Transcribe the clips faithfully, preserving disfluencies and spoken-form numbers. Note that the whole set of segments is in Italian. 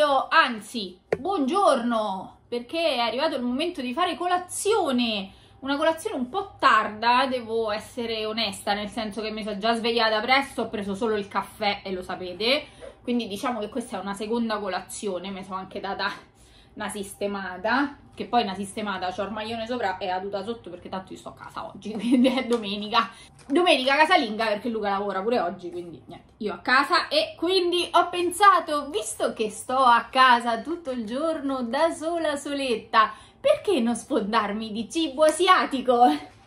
pomeriggio, anzi, buongiorno, perché è arrivato il momento di fare colazione. Una colazione un po' tarda, devo essere onesta, nel senso che mi sono già svegliata presto, ho preso solo il caffè e lo sapete, quindi diciamo che questa è una seconda colazione, mi sono anche data una sistemata, che poi una sistemata, c'ho il maglione sopra e la tuta sotto perché tanto io sto a casa oggi, quindi è domenica. Domenica casalinga perché Luca lavora pure oggi, quindi niente, io a casa. E quindi ho pensato, visto che sto a casa tutto il giorno da sola soletta, perché non sfondarmi di cibo asiatico?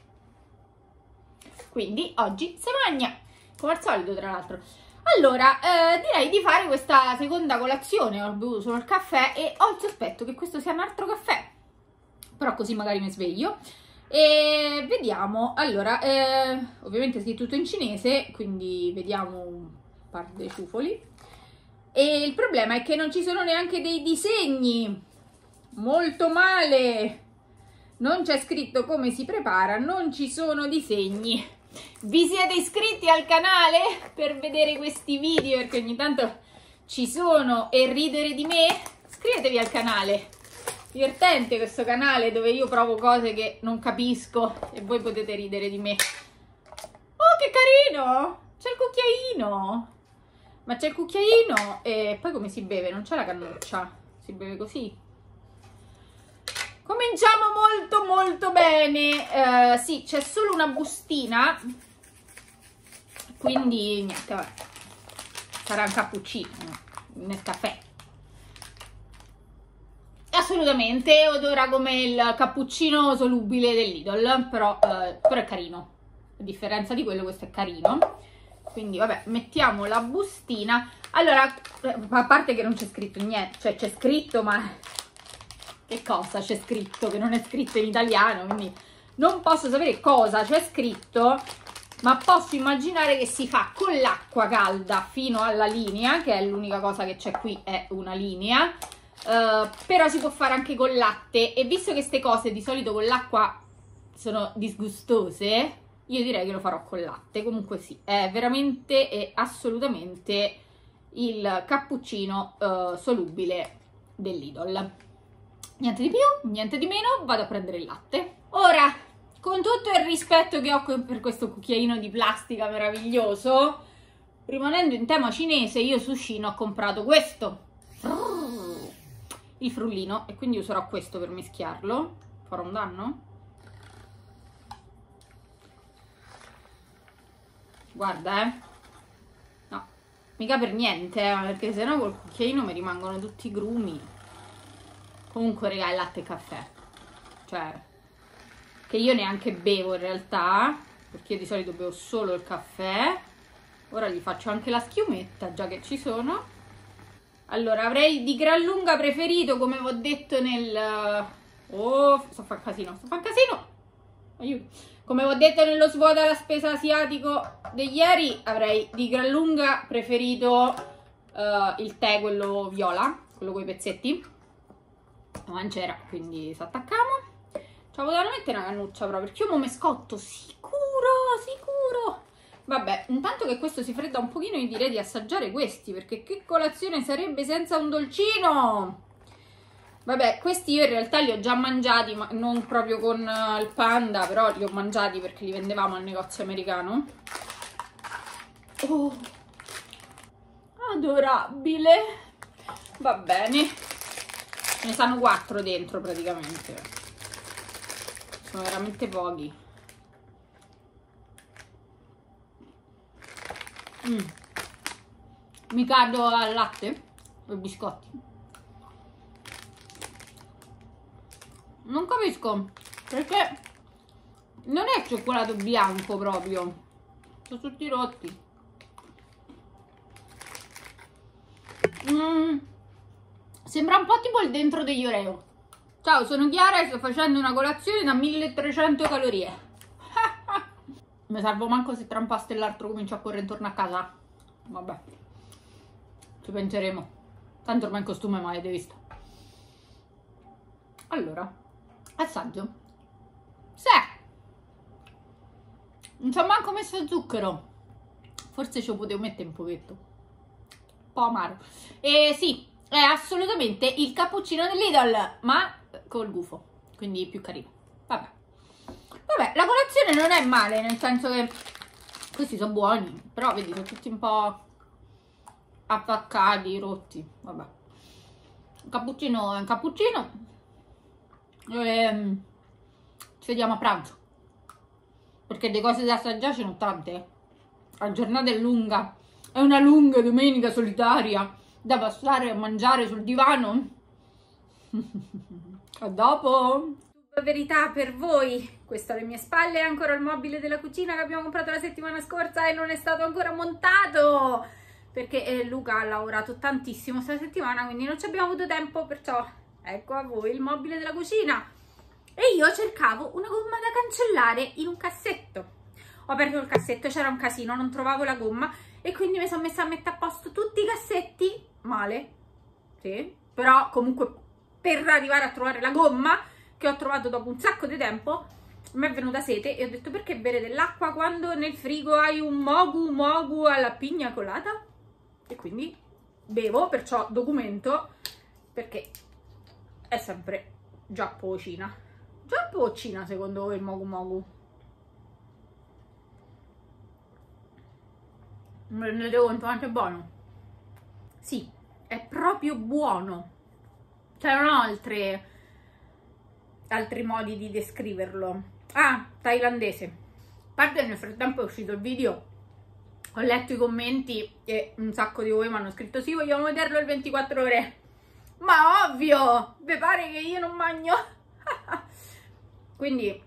Quindi oggi si mangia, come al solito tra l'altro. Allora, eh, direi di fare questa seconda colazione. Ho bevuto solo il caffè e ho il sospetto che questo sia un altro caffè, però così magari mi sveglio. E vediamo. Allora, eh, ovviamente è scritto tutto in cinese, quindi vediamo un par di ciufoli. E il problema è che non ci sono neanche dei disegni. Molto male. Non c'è scritto come si prepara, non ci sono disegni. Vi siete iscritti al canale per vedere questi video, perché ogni tanto ci sono, e ridere di me? Iscrivetevi al canale. Divertente questo canale dove io provo cose che non capisco e voi potete ridere di me. Oh, che carino! C'è il cucchiaino! Ma c'è il cucchiaino e poi come si beve? Non c'è la cannuccia, si beve così. Cominciamo molto molto bene. Uh, sì, c'è solo una bustina, quindi niente, vabbè. Sarà un cappuccino nel caffè. Assolutamente, odora come il cappuccino solubile del Lidl, però, uh, però è carino. A differenza di quello, questo è carino. Quindi vabbè, mettiamo la bustina. Allora, a parte che non c'è scritto niente, cioè c'è scritto ma... che cosa c'è scritto? Che non è scritto in italiano, quindi non posso sapere cosa c'è scritto, ma posso immaginare che si fa con l'acqua calda fino alla linea, che è l'unica cosa che c'è qui, è una linea, uh, però si può fare anche con latte, e visto che queste cose di solito con l'acqua sono disgustose, io direi che lo farò con latte. Comunque sì, è veramente e assolutamente il cappuccino uh, solubile del Lidl. Niente di più, niente di meno, vado a prendere il latte. Ora, con tutto il rispetto che ho per questo cucchiaino di plastica meraviglioso, rimanendo in tema cinese, io su Shein ho comprato questo, il frullino, e quindi userò questo per mischiarlo. Farò un danno? Guarda, eh. No, mica per niente, eh, perché sennò col cucchiaino mi rimangono tutti i grumi. Comunque, raga, il latte e caffè, cioè, che io neanche bevo in realtà, perché io di solito bevo solo il caffè. Ora gli faccio anche la schiumetta, già che ci sono. Allora, avrei di gran lunga preferito, come vi ho detto nel... Oh, sto a fare casino, sto a fare casino! Aiuto! Come vi ho detto nello svuota la spesa asiatico di ieri, avrei di gran lunga preferito uh, il tè, quello viola, quello con i pezzetti. Non c'era, quindi si attaccamo. Ci potevano mettere una cannuccia proprio, perché io mo me scotto, sicuro, sicuro. Vabbè, intanto che questo si fredda un pochino, io direi di assaggiare questi, perché che colazione sarebbe senza un dolcino? Vabbè, questi io in realtà li ho già mangiati, ma non proprio con il panda, però li ho mangiati perché li vendevamo al negozio americano. Oh, adorabile. Va bene. Ce ne stanno quattro dentro praticamente. Sono veramente pochi. Mm. Mi cado al latte o ai biscotti. Non capisco perché non è cioccolato bianco proprio, sono tutti rotti. Mm. Sembra un po' tipo il dentro degli Oreo. Ciao, sono Chiara e sto facendo una colazione da milletrecento calorie. Mi salvo manco se tra un pasto e l'altro comincio a correre intorno a casa. Vabbè, ci penseremo. Tanto ormai in costume mai avete visto. Allora, assaggio. Sì, non ci ho manco messo zucchero. Forse ci potevo mettere un pochetto. Un po' amaro. E sì, è assolutamente il cappuccino dell'Idol, ma col gufo, quindi più carino. Vabbè. Vabbè, la colazione non è male, nel senso che questi sono buoni, però vedi, sono tutti un po' attaccati, rotti. Vabbè. Il cappuccino è un cappuccino. E ci vediamo a pranzo, perché le cose da assaggiare ce ne sono tante. La giornata è lunga, è una lunga domenica solitaria da passare a mangiare sul divano. A dopo. Verità per voi, questo alle mie spalle è ancora il mobile della cucina che abbiamo comprato la settimana scorsa e non è stato ancora montato perché eh, Luca ha lavorato tantissimo questa settimana, quindi non ci abbiamo avuto tempo, perciò ecco a voi il mobile della cucina. E io cercavo una gomma da cancellare in un cassetto. Ho aperto il cassetto, c'era un casino, non trovavo la gomma e quindi mi sono messa a mettere a posto tutti i cassetti, male, sì, però comunque per arrivare a trovare la gomma che ho trovato dopo un sacco di tempo, mi è venuta sete e ho detto: perché bere dell'acqua quando nel frigo hai un mogu mogu alla pigna colata? E quindi bevo, perciò documento, perché è sempre giapponcina. Giapponcina secondo voi il mogu mogu? Mi rendete conto quanto è buono? Sì, è proprio buono. C'erano altre altri modi di descriverlo. Ah, thailandese. A parte nel frattempo è uscito il video, ho letto i commenti e un sacco di voi mi hanno scritto: sì, vogliamo vederlo il ventiquattro ore. Ma ovvio, vi pare che io non mangio? Quindi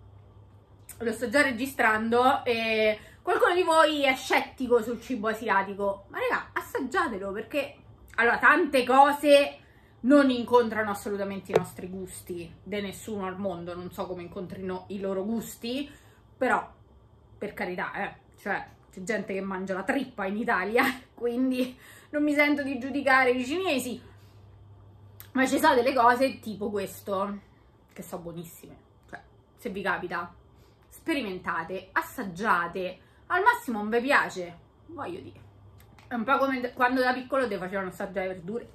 lo sto già registrando e qualcuno di voi è scettico sul cibo asiatico, ma raga, assaggiatelo, perché allora tante cose non incontrano assolutamente i nostri gusti, di nessuno al mondo, non so come incontrino i loro gusti, però per carità, eh, cioè c'è gente che mangia la trippa in Italia, quindi non mi sento di giudicare i cinesi, ma ci sono delle cose tipo questo che sono buonissime, cioè se vi capita sperimentate, assaggiate, al massimo non vi piace, voglio dire, è un po' come quando da piccolo ti facevano assaggiare verdure.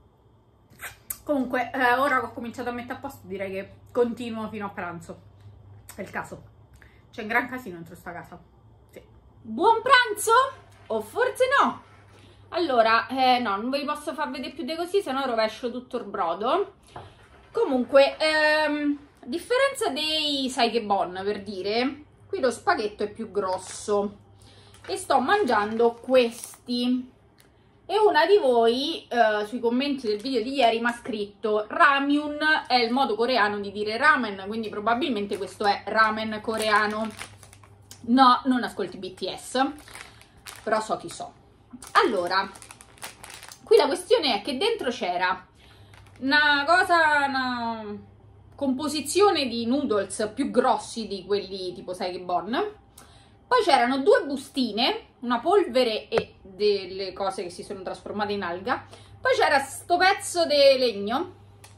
Comunque, eh, ora che ho cominciato a mettere a posto, direi che continuo fino a pranzo. È il caso. C'è un gran casino dentro sta casa. Sì. Buon pranzo? O forse no? Allora, eh, no, non ve li posso far vedere più di così, se no rovescio tutto il brodo. Comunque, ehm, a differenza dei Saigebon, per dire, qui lo spaghetto è più grosso. E sto mangiando questi. E una di voi eh, sui commenti del video di ieri mi ha scritto: ramyun è il modo coreano di dire ramen, quindi probabilmente questo è ramen coreano. No, non ascolti B T S, però so chi so. Allora, qui la questione è che dentro c'era una cosa, una composizione di noodles più grossi di quelli tipo Saigebon. Poi c'erano due bustine, una polvere e delle cose che si sono trasformate in alga. Poi c'era sto pezzo di legno,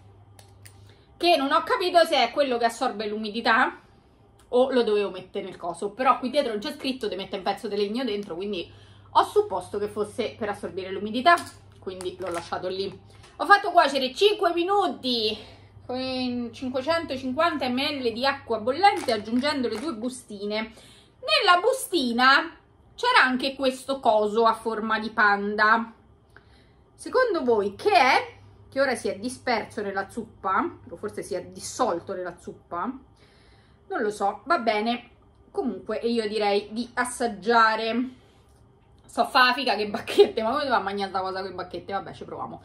che non ho capito se è quello che assorbe l'umidità o lo dovevo mettere nel coso. Però qui dietro non c'è scritto di mettere un pezzo di legno dentro, quindi ho supposto che fosse per assorbire l'umidità, quindi l'ho lasciato lì. Ho fatto cuocere cinque minuti con cinquecentocinquanta millilitri di acqua bollente, aggiungendo le due bustine. Nella bustina c'era anche questo coso a forma di panda. Secondo voi che è? Che ora si è disperso nella zuppa, o forse si è dissolto nella zuppa, non lo so, va bene. Comunque io direi di assaggiare. So fa figa che bacchette, ma come doveva mangiare questa cosa con le bacchette? Vabbè, ci proviamo.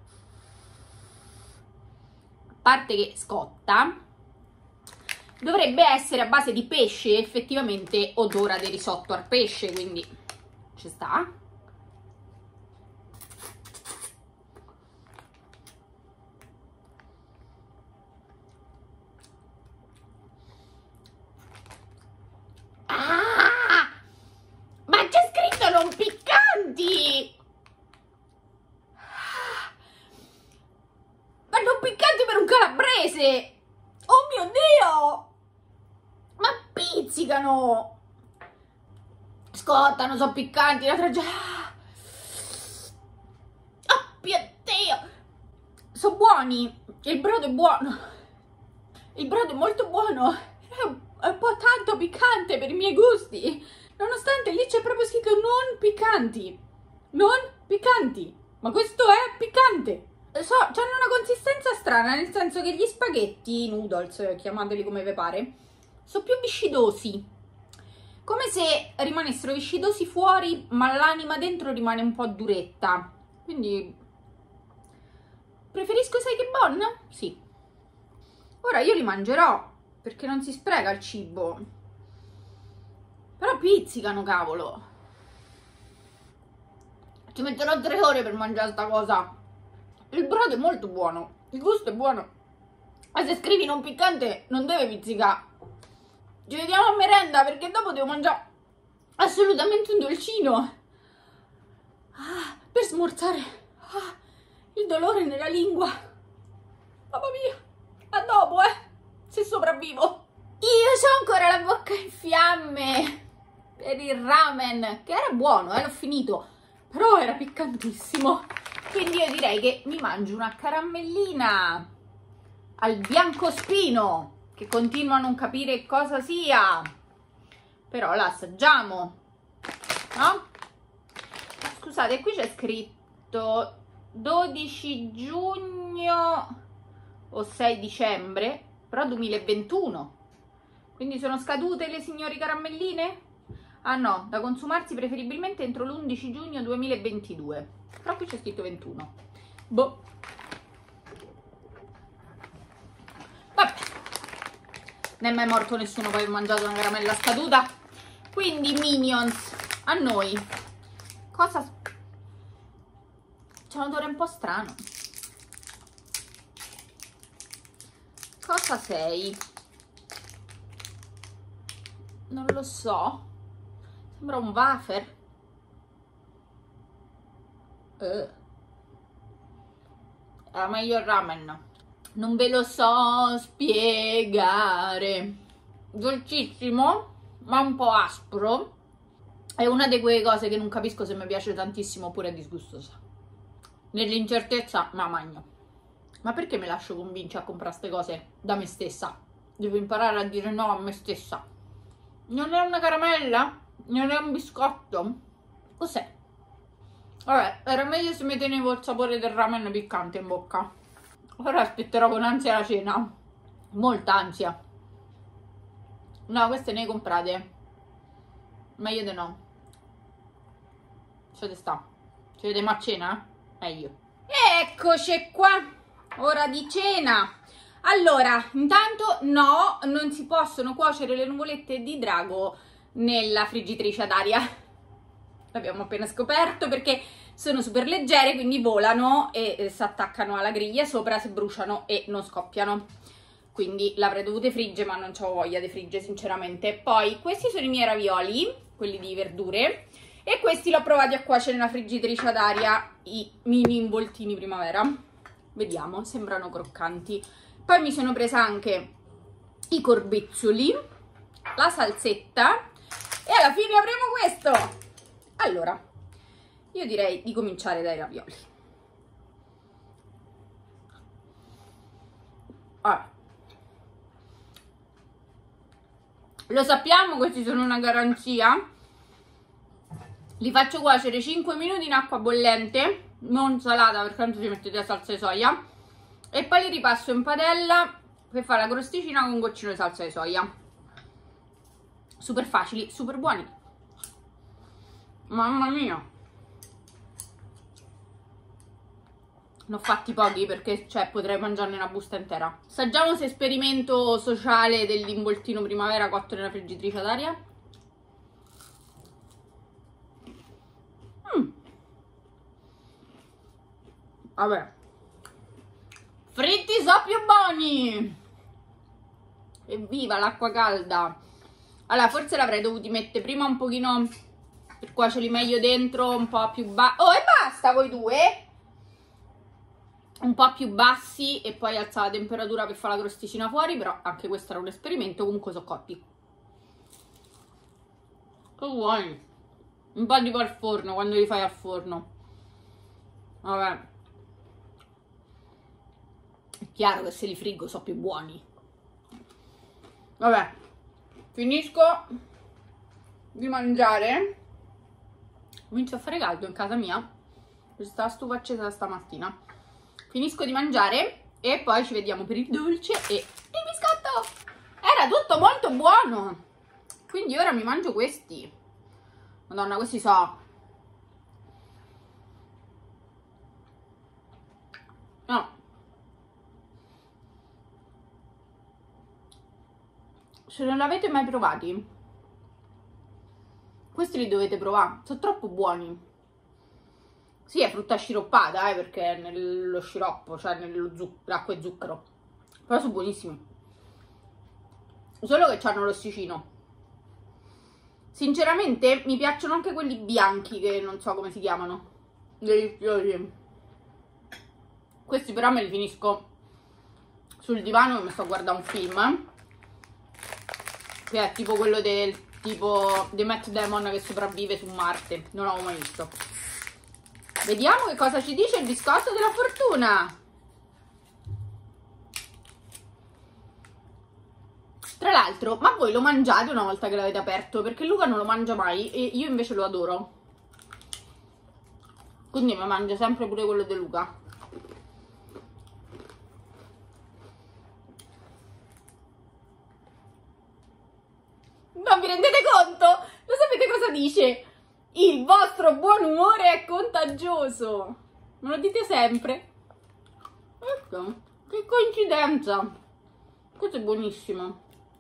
A parte che scotta, dovrebbe essere a base di pesce e effettivamente odora di risotto al pesce, quindi ci sta. Ah! Ma c'è scritto non piccanti! Ma non piccanti per un calabrese! Oh mio Dio! Ma pizzicano! Scottano, sono piccanti, la tragedia. Oh mio Dio! buoni, il brodo è buono, il brodo è molto buono, è un po' tanto piccante per i miei gusti, nonostante lì c'è proprio scritto non piccanti, non piccanti, ma questo è piccante. So, hanno una consistenza strana, nel senso che gli spaghetti, noodles, chiamateli come vi pare, sono più viscidosi, come se rimanessero viscidosi fuori, ma l'anima dentro rimane un po' duretta, quindi preferisco, sai che bon? Sì. Ora io li mangerò, perché non si spreca il cibo, però pizzicano, cavolo. Ci metterò tre ore per mangiare sta cosa. Il brodo è molto buono, il gusto è buono, ma se scrivi non piccante non deve pizzicare. Ci vediamo a merenda, perché dopo devo mangiare assolutamente un dolcino, ah, per smorzare ah, il dolore nella lingua. Mamma mia, a dopo, eh, se sopravvivo. Io ho ancora la bocca in fiamme per il ramen, che era buono, eh, l'ho finito, però era piccantissimo. Quindi io direi che mi mangio una caramellina al biancospino, che continuo a non capire cosa sia, però la assaggiamo, no? Scusate, qui c'è scritto dodici giugno o sei dicembre, però duemilaventuno, quindi sono scadute le signori caramelline? Ah no, da consumarsi preferibilmente entro l'undici giugno duemilaventidue, però qui c'è scritto ventuno. Boh. Vabbè, non è mai morto nessuno poi ho mangiato una caramella scaduta. Quindi Minions, a noi cosa? C'è un odore un po' strano. Cosa sei? Non lo so, sembra un wafer. uh. Era meglio il ramen. Non ve lo so spiegare. Dolcissimo, ma un po' aspro. È una di quelle cose che non capisco se mi piace tantissimo oppure è disgustosa. Nell'incertezza me la mangio. Ma perché mi lascio convincere a comprare queste cose da me stessa? Devo imparare a dire no a me stessa. Non è una caramella? Non è un biscotto? Cos'è? Vabbè, era meglio se mi tenevo il sapore del ramen piccante in bocca. Ora aspetterò con ansia la cena. Molta ansia. No, queste ne comprate. Meglio di no. Lasciate sta. Ci vediamo a cena? Meglio. Eccoci qua. Ora di cena. Allora, intanto no, non si possono cuocere le nuvolette di drago nella friggitrice ad aria. L'abbiamo appena scoperto perché sono super leggere, quindi volano e, e si attaccano alla griglia sopra, si bruciano e non scoppiano. Quindi l'avrei dovute friggere, ma non ho voglia di friggere sinceramente. Poi questi sono i miei ravioli, quelli di verdure, e questi l'ho provati a cuocere nella friggitrice ad aria, i mini involtini primavera. Vediamo, sembrano croccanti. Poi mi sono presa anche i corbezzoli, la salsetta e alla fine avremo questo. Allora, io direi di cominciare dai ravioli. Ah. Lo sappiamo, questi sono una garanzia. Li faccio cuocere cinque minuti in acqua bollente, non salata perché tanto ci mettete la salsa di soia, e poi li ripasso in padella per fare la crosticina con un goccino di salsa di soia. Super facili, super buoni. Mamma mia. Ne ho fatti pochi perché cioè, potrei mangiarne una busta intera. Assaggiamo se esperimento sociale dell'involtino primavera cotto nella friggitrice ad aria. Mm. Vabbè. Fritti so più buoni. Evviva l'acqua calda. Allora forse l'avrei dovuti mettere prima un pochino per cuocerli meglio dentro, un po' più bassi. Oh, e basta voi due! Un po' più bassi e poi alzare la temperatura per fare la crosticina fuori, però anche questo era un esperimento, comunque sono cotti. Che buoni! Un po' tipo al forno, quando li fai al forno. Vabbè. È chiaro che se li friggo sono più buoni. Vabbè, finisco di mangiare. Comincio a fare caldo in casa mia. Questa stufa accesa stamattina. Finisco di mangiare e poi ci vediamo per il dolce e il biscotto. Era tutto molto buono. Quindi ora mi mangio questi. Madonna, questi so. No. Se non l'avete mai provati, questi li dovete provare. Sono troppo buoni. Sì, è frutta sciroppata, eh, perché è nello sciroppo, cioè nell'acqua e zucchero. Però sono buonissimi. Solo che hanno l'ossicino. Sinceramente mi piacciono anche quelli bianchi, che non so come si chiamano. Deliziosi. Questi però me li finisco sul divano che mi sto a guardare un film. Che è tipo quello del tipo di Matt Damon che sopravvive su Marte. Non l'avevo mai visto. Vediamo che cosa ci dice il biscotto della fortuna. Tra l'altro, ma voi lo mangiate una volta che l'avete aperto? Perché Luca non lo mangia mai e io invece lo adoro. Quindi mi mangio sempre pure quello di Luca. Non vi rendete conto? Lo sapete cosa dice? Il vostro buon umore è contagioso. Me lo dite sempre. Ecco, che coincidenza. Questo è buonissimo.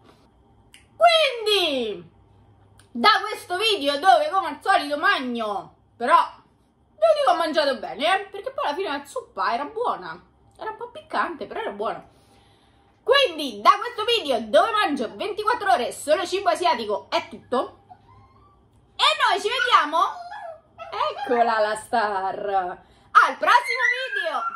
Quindi, da questo video dove come al solito magno, però devo dire che ho mangiato bene, eh? Perché poi alla fine la zuppa era buona. Era un po' piccante, però era buona. Quindi, da questo video dove mangio ventiquattro ore solo cibo asiatico è tutto. E noi ci vediamo, eccola la star, al prossimo video.